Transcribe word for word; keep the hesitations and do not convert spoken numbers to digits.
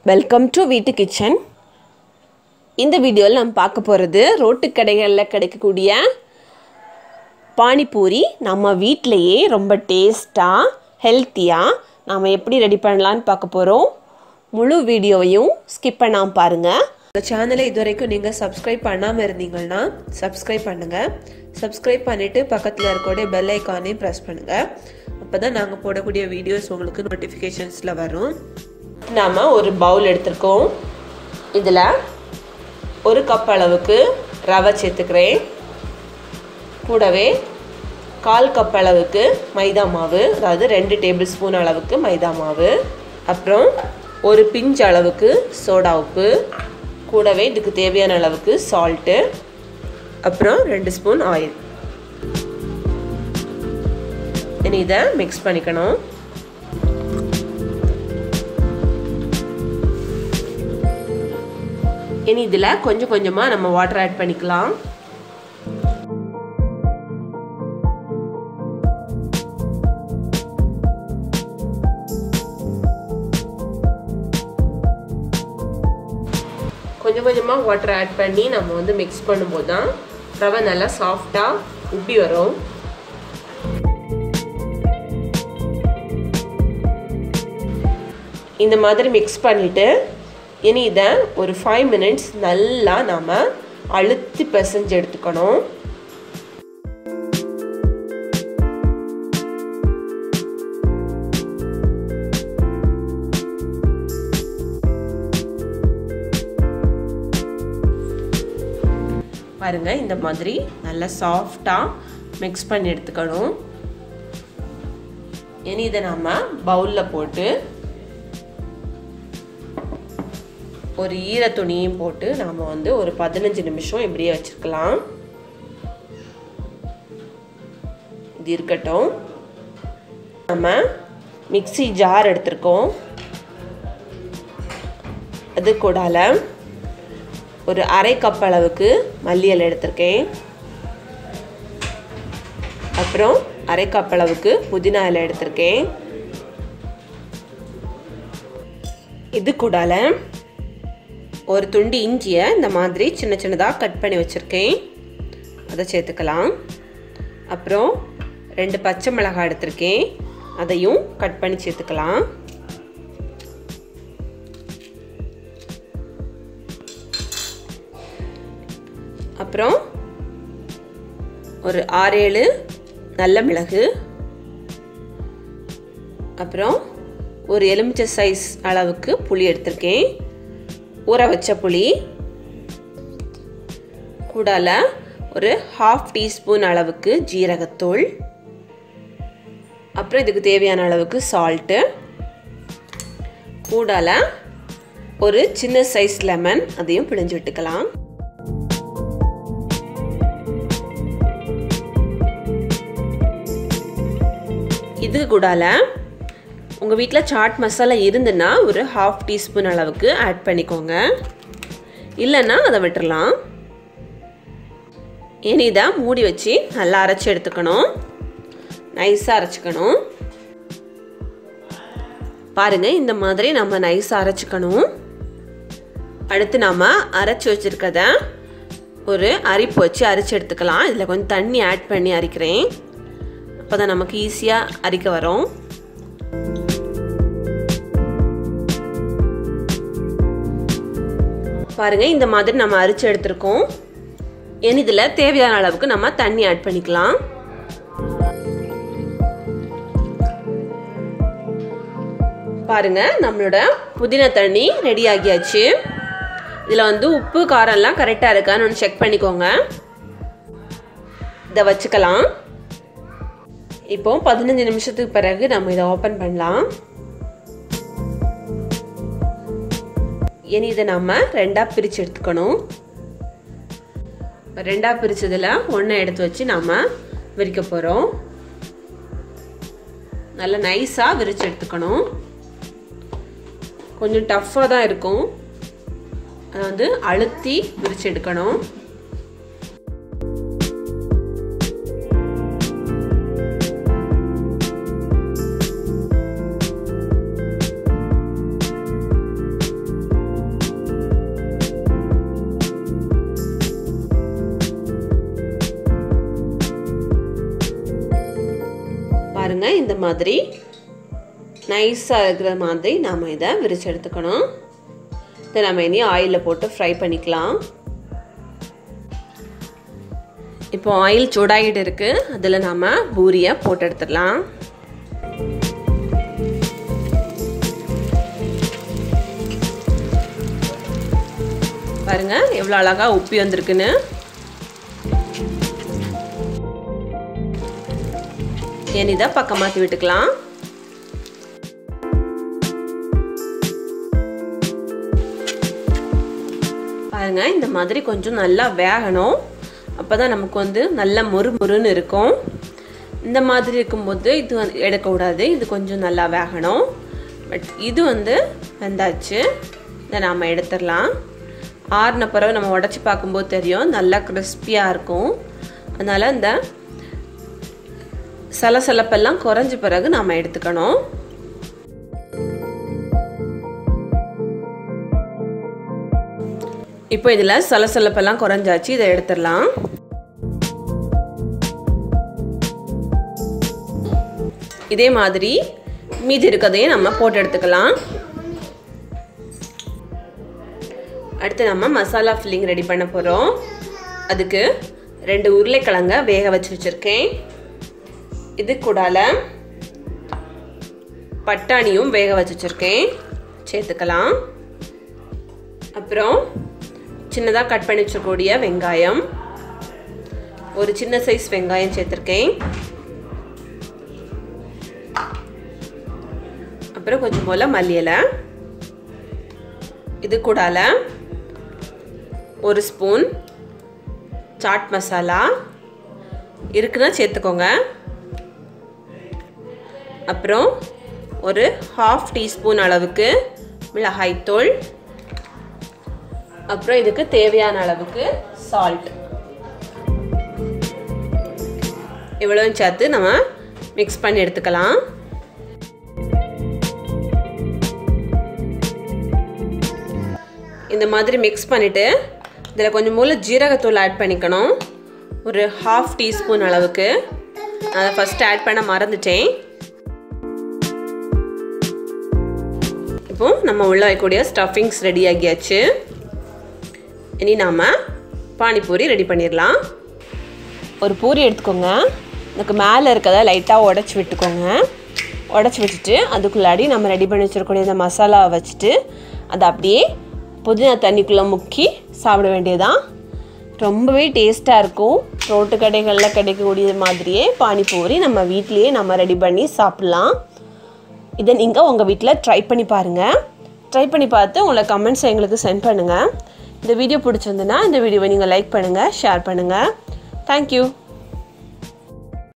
Welcome to Veetu Kitchen. இந்த வீடியோல நம்ம பார்க்க போறது ரோட்டு கடைகள்ல கிடைக்கக்கூடிய பானிபூரி நம்ம வீட்லயே ரொம்ப டேஸ்டா ஹெல்தியா நாம எப்படி ரெடி பண்ணலாம்னு பார்க்க போறோம். முழு வீடியோவையும் ஸ்கிப் பண்ணாம பாருங்க. இந்த சேனலை இதுவரைக்கும் நீங்க Subscribe பண்ணாம இருந்தீங்கன்னா Subscribe பண்ணுங்க. Subscribe பண்ணிட்டு பக்கத்துல இருக்கக்கூடிய bell icon-ஐ press பண்ணுங்க. அப்பதான் நாங்க போடக்கூடிய வீடியோஸ் உங்களுக்கு notificationsல வரும். நாம ஒரு பவுல் எடுத்துக்கோம். இதுல ஒரு கப் அளவுக்கு ரவை சேர்த்துக்கிறேன். கூடவே கால் கப் அளவுக்கு மைதா மாவு, அதாவது ரெண்டு டேபிள் ஸ்பூன் அளவுக்கு மைதா மாவு, அப்புறம் ஒரு பிஞ்ச் அளவுக்கு சோடா உப்பு, கூடவே இதுக்கு தேவையான அளவுக்கு சால்ட், அப்புறம் ரெண்டு ஸ்பூன் ஆயில். இனி இதை மிக்ஸ் பண்ணிக்கணும். இனி இதில் கொஞ்சம் கொஞ்சமாக நம்ம வாட்டர் ஆட் பண்ணிக்கலாம். கொஞ்சம் கொஞ்சமாக வாட்டர் ஆட் பண்ணி நம்ம வந்து மிக்ஸ் பண்ணும்போது தான் ரவை நல்லா சாஃப்டாக உப்பி வரும். இந்த மாதிரி மிக்ஸ் பண்ணிவிட்டு இனி இதை ஒரு ஃபைவ் மினிட்ஸ் நல்லா நாம் அழுத்தி பிசைஞ்சு எடுத்துக்கணும். பாருங்க, இந்த மாதிரி நல்லா சாஃப்டாக மிக்ஸ் பண்ணி எடுத்துக்கணும். இனி இதை நாம் பவுலில் போட்டு ஒரு ஈர துணியும் போட்டு நாம் வந்து ஒரு பதினஞ்சு நிமிஷம் இப்படியே வச்சுருக்கலாம். இது இருக்கட்டும். நம்ம மிக்ஸி ஜார் எடுத்துருக்கோம். அது கூடால ஒரு அரை கப் அளவுக்கு மல்லி இலை எடுத்திருக்கேன். அப்புறம் அரை கப் அளவுக்கு புதினா இலை எடுத்திருக்கேன். இது கூடால ஒரு துண்டு இஞ்சியை இந்த மாதிரி சின்ன சின்னதாக கட் பண்ணி வச்சுருக்கேன். அதை சேர்த்துக்கலாம். அப்புறம் ரெண்டு பச்சை மிளகாய் எடுத்திருக்கேன். அதையும் கட் பண்ணி சேர்த்துக்கலாம். அப்புறம் ஒரு ஆறு ஏழு நல்ல மிளகு, அப்புறம் ஒரு எலுமிச்சை சைஸ் அளவுக்கு புளி எடுத்திருக்கேன். ஊற வச்ச புளி, கூடால ஒரு ஹாஃப் டீஸ்பூன் அளவுக்கு ஜீரகத்தூள், அப்புறம் இதுக்கு தேவையான அளவுக்கு சால்ட்டு, கூடால ஒரு சின்ன சைஸ் லெமன், அதையும் பிழிஞ்சு விட்டுக்கலாம். இதுக்கு கூடால உங்கள் வீட்டில் சாட் மசாலா இருந்துன்னா ஒரு ஹாஃப் டீஸ்பூன் அளவுக்கு ஆட் பண்ணிக்கோங்க. இல்லைன்னா அதை விட்டுடலாம். இனி இதை மூடி வச்சு நல்லா அரைச்சி எடுத்துக்கணும். நைஸாக அரைச்சிக்கணும். பாருங்கள், இந்த மாதிரி நம்ம நைஸாக அரைச்சிக்கணும். அடுத்து நாம் அரைச்சி வச்சுருக்கத ஒரு அரிப்பு வச்சு அரைச்சி எடுத்துக்கலாம். இதில் கொஞ்சம் தண்ணி ஆட் பண்ணி அரைக்கிறேன். அப்போ தான் நமக்கு ஈஸியாக அரைக்க வரும். பாருங்க, இந்த மாதிரி நம்ம அரைச்சு எடுத்துருக்கோம். இனி இதில் தேவையான அளவுக்கு நம்ம தண்ணி ஆட் பண்ணிக்கலாம். பாருங்க, நம்மளோட புதினா தண்ணி ரெடி ஆகியாச்சு. இதில் வந்து உப்பு காரம்லாம் கரெக்டாக இருக்கான்னு ஒன்று செக் பண்ணிக்கோங்க. இதை வச்சுக்கலாம். இப்போ பதினஞ்சு நிமிஷத்துக்கு பிறகு நம்ம இதை ஓப்பன் பண்ணலாம். இனி இதை நம்ம ரெண்டாக பிரித்து எடுத்துக்கணும். ரெண்டாக பிரித்ததில் ஒன்றை எடுத்து வச்சு நாம் விரிக்க போகிறோம். நல்லா நைஸாக விரித்து எடுத்துக்கணும். கொஞ்சம் டஃப்பாக தான் இருக்கும். அதை வந்து அழுத்தி விரித்து எடுக்கணும். பாருங்கள், இந்த மாதிரி நைஸாக இருக்கிற மாதிரி நாம் இதை விரிச்சு எடுத்துக்கணும். இதை நம்ம இனி ஆயிலில் போட்டு ஃப்ரை பண்ணிக்கலாம். இப்போ ஆயில் சூடாகிட்டு இருக்கு, அதில் நாம் பூரியை போட்டு எடுத்துடலாம். பாருங்க எவ்வளோ அழகா உப்பி வந்திருக்குன்னு. இதை பக்கம் மாற்றி விட்டுக்கலாம். பாருங்க இந்த மாதிரி கொஞ்சம் நல்லா வேகணும். அப்போதான் நமக்கு வந்து நல்ல மொறு மொறுன்னு இருக்கும். இந்த மாதிரி இருக்கும்போது இது எடுக்கக்கூடாது, இது கொஞ்சம் நல்லா வேகணும். பட் இது வந்து வெந்தாச்சு. இதை நாம் எடுத்துடலாம். ஆறுன பிறகு நம்ம உடச்சி பார்க்கும்போது தெரியும் நல்லா கிறிஸ்பியாக இருக்கும். அதனால் இந்த சலசலப்பெல்லாம் குறைஞ்ச பிறகு நாம் எடுத்துக்கணும். இப்போ இதில் சலசலப்பெல்லாம் குறைஞ்சாச்சு, இதை எடுத்துடலாம். இதே மாதிரி மீதி இருக்கதையும் நம்ம போட்டு எடுத்துக்கலாம். அடுத்து நம்ம மசாலா ஃபில்லிங் ரெடி பண்ண போகிறோம். அதுக்கு ரெண்டு உருளைக்கிழங்க வேக வச்சு வச்சுருக்கேன். இது கூடால பட்டாணியும் வேக வச்சு வச்சுருக்கேன், சேர்த்துக்கலாம். அப்புறம் சின்னதாக கட் பண்ணி வச்சக்கூடிய வெங்காயம், ஒரு சின்ன சைஸ் வெங்காயம் சேர்த்துருக்கேன். அப்புறம் கொஞ்சம் போல் மல்லி இலை. இது கூடால ஒரு ஸ்பூன் சாட் மசாலா இருக்குன்னா சேர்த்துக்கோங்க. அப்புறம் ஒரு ஹாஃப் டீஸ்பூன் அளவுக்கு மிளகாய்த்தூள். அப்புறம் இதுக்கு தேவையான அளவுக்கு சால்ட். இவ்வளவும் சேர்த்து நம்ம மிக்ஸ் பண்ணி எடுத்துக்கலாம். இந்த மாதிரி மிக்ஸ் பண்ணிவிட்டு இதில் கொஞ்சம் போல் ஜீரகத்தூள் ஆட் பண்ணிக்கணும், ஒரு ஹாஃப் டீஸ்பூன் அளவுக்கு. நான் அதை ஃபஸ்ட்டு ஆட் பண்ண மறந்துட்டேன். இப்போ நம்ம உள்ள வைக்கக்கூடிய ஸ்டஃபிங்ஸ் ரெடி ஆகியாச்சு. இனி நாம் பானிபூரி ரெடி பண்ணிடலாம். ஒரு பூரி எடுத்துக்கோங்க. இதுக்கு மேலே இருக்கிறத லைட்டாக உடச்சி விட்டுக்கோங்க. உடச்சி விட்டுட்டு அதுக்குள்ளாடி நம்ம ரெடி பண்ணி வச்சுருக்கக்கூடிய இந்த மசாலாவை வச்சுட்டு அதை அப்படியே புதினா தண்ணிக்குள்ளே முக்கி சாப்பிட வேண்டியதான். ரொம்பவே டேஸ்ட்டாக இருக்கும். ரோட்டு கடைகளில் கிடைக்கக்கூடிய மாதிரியே பானிபூரி நம்ம வீட்லேயே நம்ம ரெடி பண்ணி சாப்பிட்லாம். இதை நீங்கள் உங்கள் வீட்டில் ட்ரை பண்ணி பாருங்கள். ட்ரை பண்ணி பார்த்து உங்களை கமெண்ட்ஸை எங்களுக்கு சென்ட் பண்ணுங்கள். இந்த வீடியோ பிடிச்சிருந்துன்னா இந்த வீடியோவை நீங்கள் லைக் பண்ணுங்கள், ஷேர் பண்ணுங்கள். தேங்க்யூ.